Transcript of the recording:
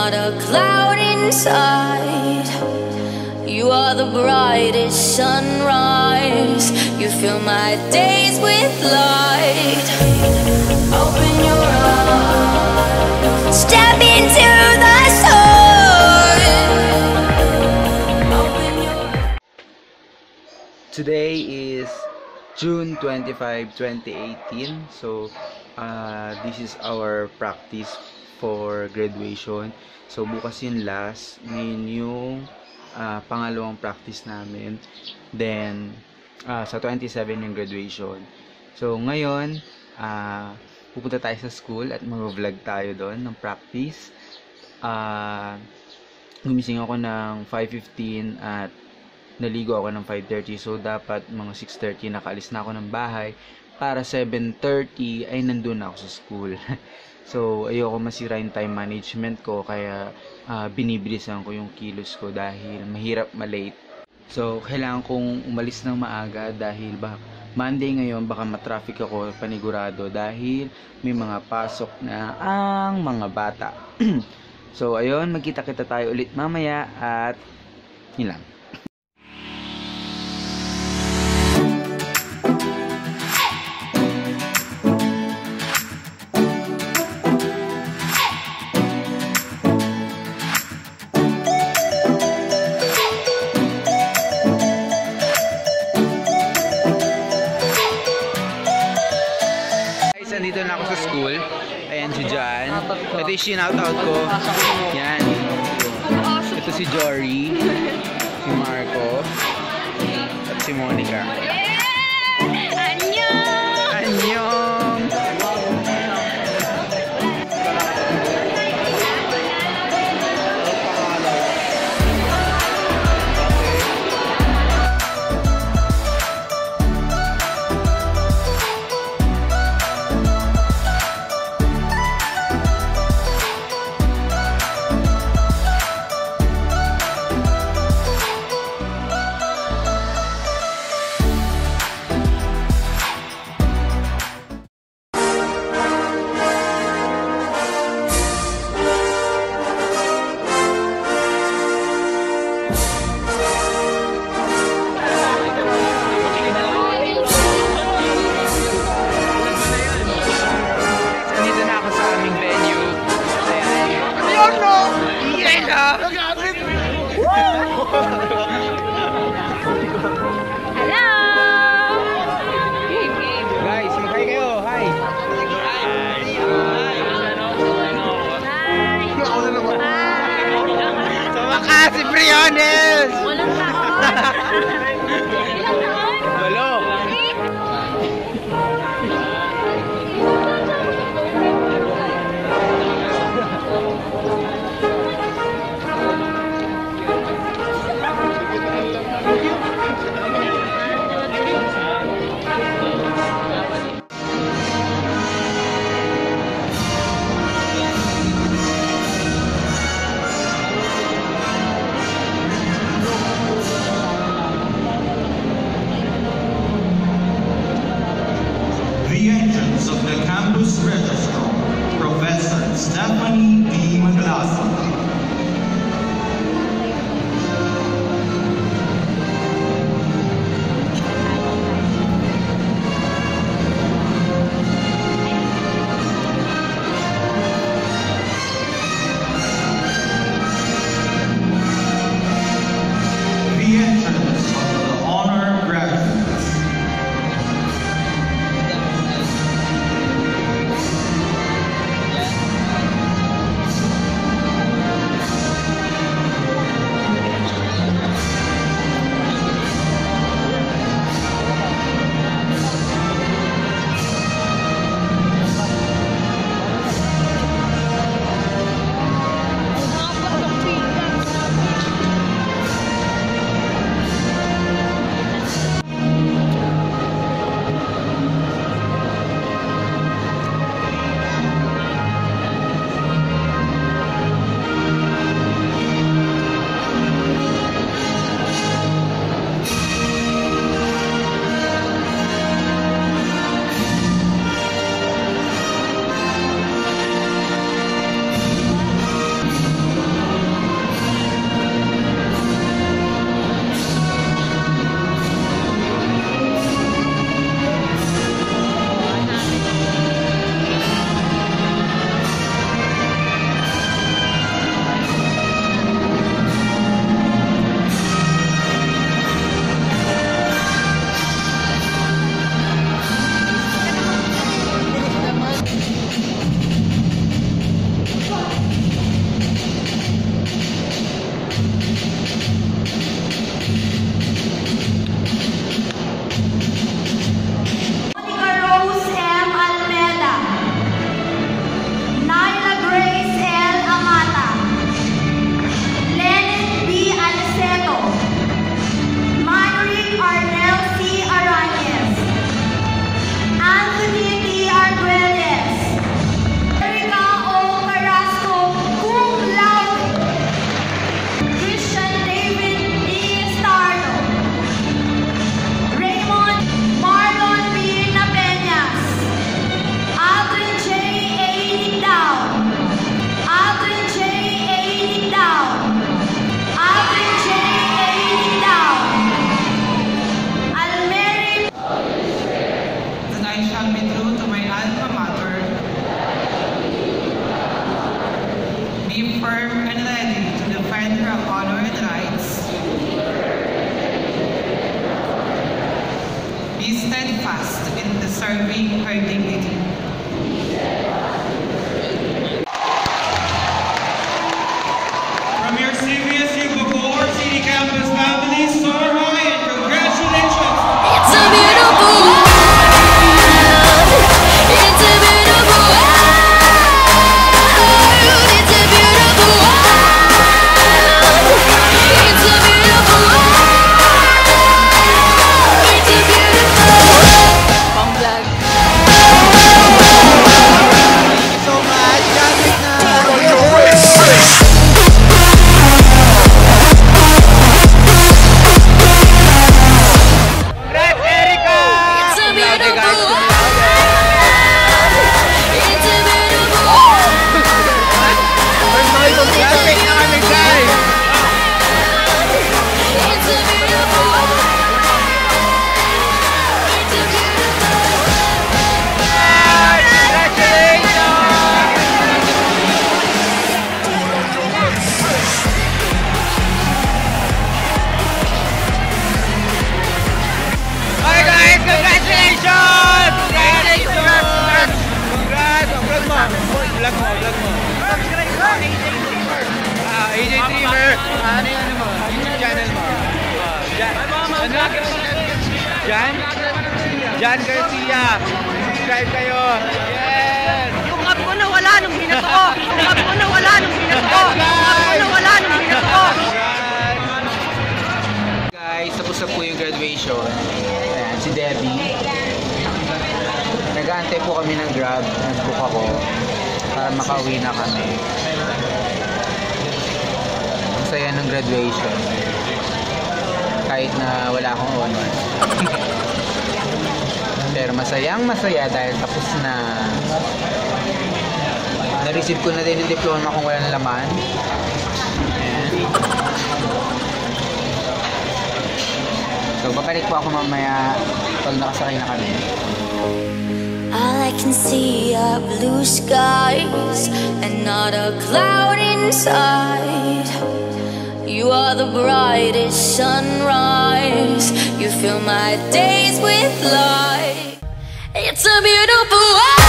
not a cloud inside. You are the brightest sunrise. You fill my days with light. Open your eyes, step into the sun. Open your... Today is June 25, 2018. So this is our practice for graduation. So bukas yung last, ngayon yung pangalawang practice namin. Then sa 27 yung graduation. So ngayon pupunta tayo sa school at mag-vlog tayo doon ng practice. Gumising ako ng 5:15 at naligo ako ng 5:30. So dapat mga 6:30 nakaalis na ako ng bahay para 7:30 ay nandun na ako sa school. So ayoko masira yung time management ko, kaya binibilisan ko yung kilos ko dahil mahirap malate. So kailangan kong umalis ng maaga dahil Monday ngayon, baka matraffic ako panigurado dahil may mga pasok na ang mga bata. So ayun, magkita-kita tayo ulit mamaya at yun lang. Nandito na ako sa school. Ayan si Jan. Ito yung shoutout ko. Yan. Ito si Jory, si Marco, at si Monica. Annyeong! Annyeong! Guys, mag-hi kayo. Hi. Sama ka si Briones. Walang Walo. serving her dignity. From your CVSU Bacoor City Campus family, soar high and congratulations! It's a beautiful world. It's a beautiful world. It's a beautiful world. It's a beautiful world. It's a beautiful world. Pang vlog. Thank you so much. Traffic na. It's a beautiful world. It's a beautiful world. Traffic na kami, guys. It's a beautiful world. It's a beautiful Hi guys, congratulations! Congrats! Vlog mo! AJ Dreamer! Ano yung mo? YouTube channel mo? Jan Garcia! Subscribe kayo! Yes! Yung app ko nawala nung binato ko. Yung app ko nawala nung binato ko. Yung app ko nawala nung binato ko. Guys, tapos na po yung graduation. Ayan, si Debbie. Nag-aantay po kami ng Grab. Nag-book ako para makauwi na kami. Ang saya ng graduation. Kahit na wala akong honor. Pero masayang masaya dahil tapos na. Na-receive ko na din yung diploma kung wala na laman. Ayan. So, babalik po ako mamaya pag nakasakay na kami. All I can see are blue skies and not a cloud inside. You are the brightest sunrise. You fill my days with light. It's a beautiful world.